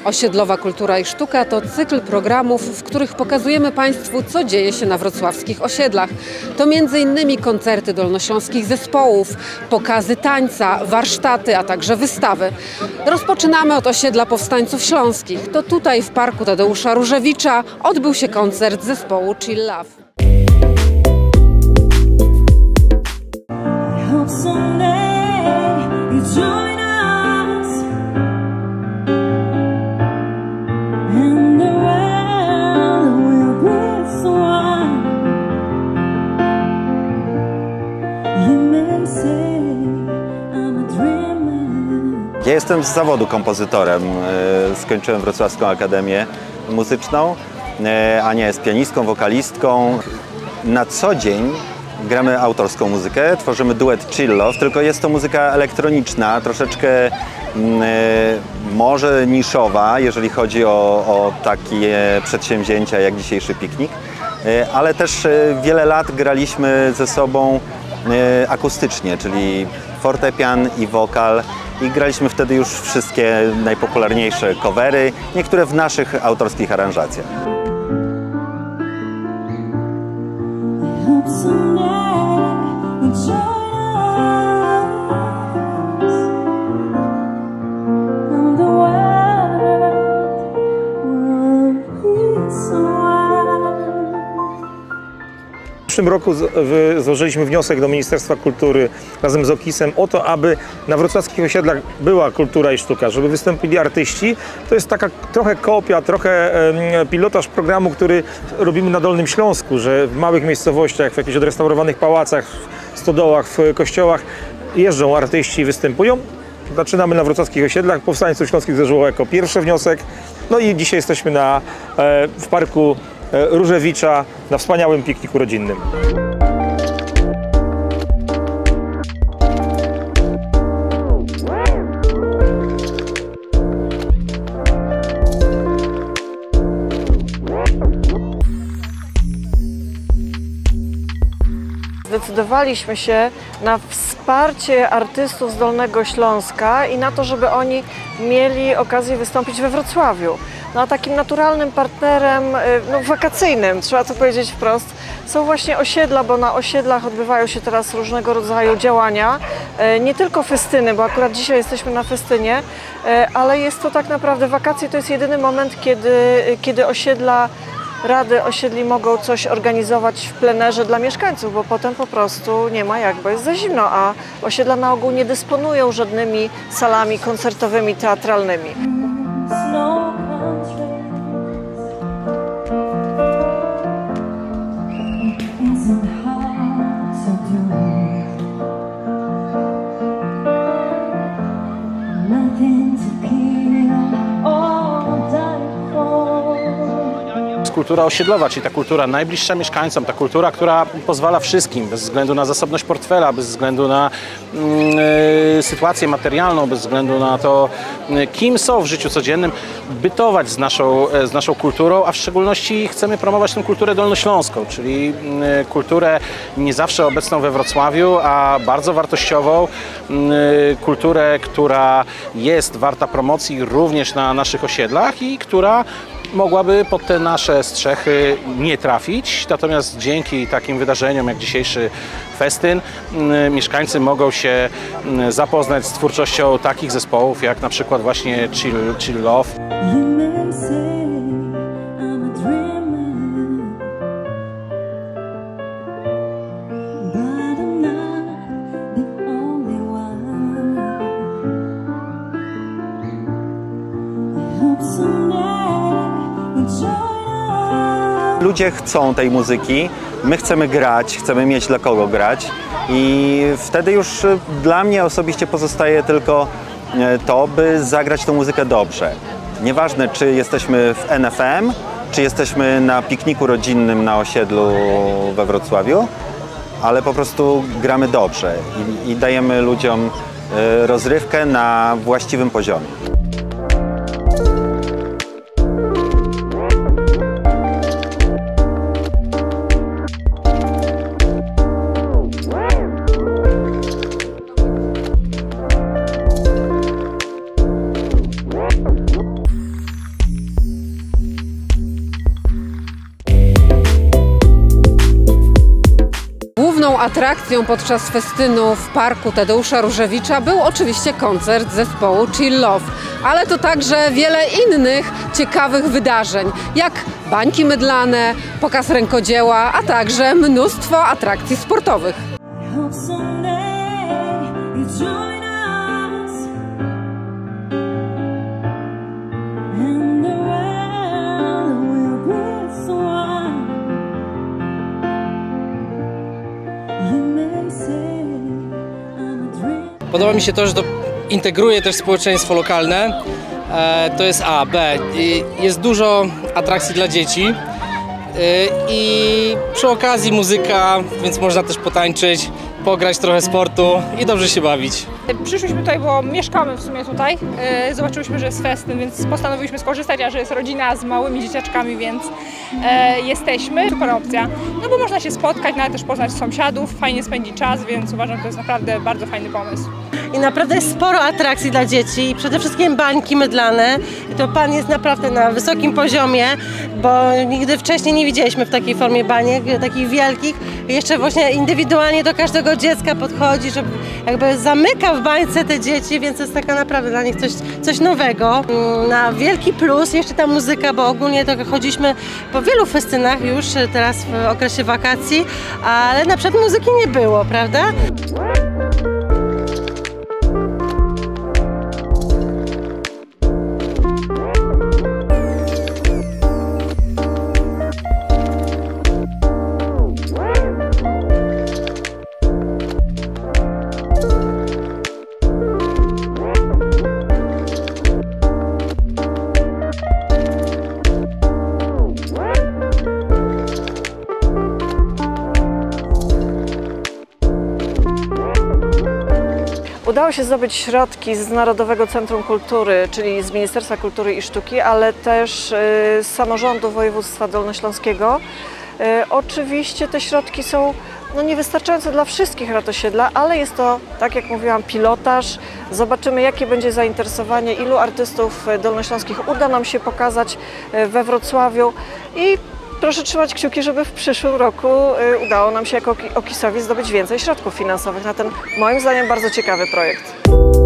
Osiedlowa kultura i sztuka to cykl programów, w których pokazujemy Państwu, co dzieje się na wrocławskich osiedlach. To m.in. koncerty dolnośląskich zespołów, pokazy tańca, warsztaty, a także wystawy. Rozpoczynamy od osiedla Powstańców Śląskich. To tutaj w Parku Tadeusza Różewicza odbył się koncert zespołu Chill Love. Ja jestem z zawodu kompozytorem. Skończyłem Wrocławską Akademię Muzyczną. Ania jest pianistką, wokalistką. Na co dzień gramy autorską muzykę, tworzymy duet Chill Love, tylko jest to muzyka elektroniczna, troszeczkę może niszowa, jeżeli chodzi o takie przedsięwzięcia jak dzisiejszy piknik, ale też wiele lat graliśmy ze sobą akustycznie, czyli fortepian i wokal, i graliśmy wtedy już wszystkie najpopularniejsze covery, niektóre w naszych autorskich aranżacjach. W przyszłym roku złożyliśmy wniosek do Ministerstwa Kultury razem z OKiS-em o to, aby na wrocławskich osiedlach była kultura i sztuka, żeby wystąpili artyści. To jest taka trochę kopia, trochę pilotaż programu, który robimy na Dolnym Śląsku, że w małych miejscowościach, w jakichś odrestaurowanych pałacach, w stodołach, w kościołach jeżdżą artyści i występują. Zaczynamy na wrocławskich osiedlach. Powstańców Śląskich złożyło jako pierwszy wniosek. No i dzisiaj jesteśmy w Parku Różewicza na wspaniałym pikniku rodzinnym. Zdecydowaliśmy się na wsparcie artystów z Dolnego Śląska i na to, żeby oni mieli okazję wystąpić we Wrocławiu. No a takim naturalnym partnerem, wakacyjnym, trzeba to powiedzieć wprost, są właśnie osiedla, bo na osiedlach odbywają się teraz różnego rodzaju działania. Nie tylko festyny, bo akurat dzisiaj jesteśmy na festynie, ale jest to tak naprawdę wakacje, to jest jedyny moment, kiedy rady osiedli mogą coś organizować w plenerze dla mieszkańców, bo potem po prostu nie ma jak, bo jest za zimno, a osiedla na ogół nie dysponują żadnymi salami koncertowymi, teatralnymi. Kultura osiedlowa, czyli ta kultura najbliższa mieszkańcom, ta kultura, która pozwala wszystkim, bez względu na zasobność portfela, bez względu na sytuację materialną, bez względu na to, kim są w życiu codziennym, bytować z naszą kulturą, a w szczególności chcemy promować tę kulturę dolnośląską, czyli kulturę nie zawsze obecną we Wrocławiu, a bardzo wartościową, kulturę, która jest warta promocji również na naszych osiedlach i która mogłaby pod te nasze strzechy nie trafić, natomiast dzięki takim wydarzeniom jak dzisiejszy festyn mieszkańcy mogą się zapoznać z twórczością takich zespołów jak na przykład właśnie Chill Love. Ludzie chcą tej muzyki, my chcemy grać, chcemy mieć dla kogo grać i wtedy już dla mnie osobiście pozostaje tylko to, by zagrać tą muzykę dobrze. Nieważne, czy jesteśmy w NFM, czy jesteśmy na pikniku rodzinnym na osiedlu we Wrocławiu, ale po prostu gramy dobrze i dajemy ludziom rozrywkę na właściwym poziomie. atrakcją podczas festynu w parku Tadeusza Różewicza był oczywiście koncert zespołu Chill Love, ale to także wiele innych ciekawych wydarzeń, jak bańki mydlane, pokaz rękodzieła, a także mnóstwo atrakcji sportowych. Podoba mi się to, że to integruje też społeczeństwo lokalne. To jest A. B. Jest dużo atrakcji dla dzieci i przy okazji muzyka, więc można też potańczyć, pograć trochę sportu i dobrze się bawić. Przyszliśmy tutaj, bo mieszkamy w sumie tutaj. Zobaczyliśmy, że jest festyn, więc postanowiliśmy skorzystać, a że jest rodzina z małymi dzieciaczkami, więc jesteśmy. Super opcja, no bo można się spotkać, nawet też poznać sąsiadów, fajnie spędzić czas, więc uważam, że to jest naprawdę bardzo fajny pomysł. I naprawdę jest sporo atrakcji dla dzieci i przede wszystkim bańki mydlane. I to pan jest naprawdę na wysokim poziomie, bo nigdy wcześniej nie widzieliśmy w takiej formie baniek, takich wielkich. I jeszcze właśnie indywidualnie do każdego dziecka podchodzi, żeby jakby zamyka w bańce te dzieci, więc to jest taka naprawdę dla nich coś nowego. Na wielki plus jeszcze ta muzyka, bo ogólnie to chodziliśmy po wielu festynach już teraz w okresie wakacji, ale na przykład muzyki nie było, prawda? Udało się zdobyć środki z Narodowego Centrum Kultury, czyli z Ministerstwa Kultury i Sztuki, ale też z samorządu województwa dolnośląskiego. Oczywiście te środki są niewystarczające dla wszystkich rat osiedla, ale jest to, tak jak mówiłam, pilotaż. Zobaczymy, jakie będzie zainteresowanie, ilu artystów dolnośląskich uda nam się pokazać we Wrocławiu i proszę trzymać kciuki, żeby w przyszłym roku udało nam się jako Okisowi zdobyć więcej środków finansowych na ten, moim zdaniem, bardzo ciekawy projekt.